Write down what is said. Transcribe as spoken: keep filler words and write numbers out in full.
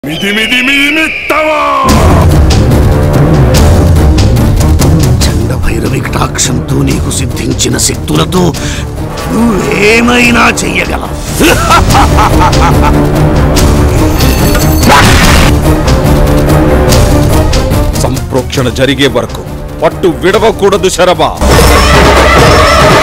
మిది మిది మిదిమిత్తవా చండ భైరవి కటాక్షంతో నీకు సిద్ధించిన శక్తులతో నువ్వేమైనా చెయ్యగలవు. సంప్రోక్షణ జరిగే వరకు పట్టు విడవకూడదు శరభ.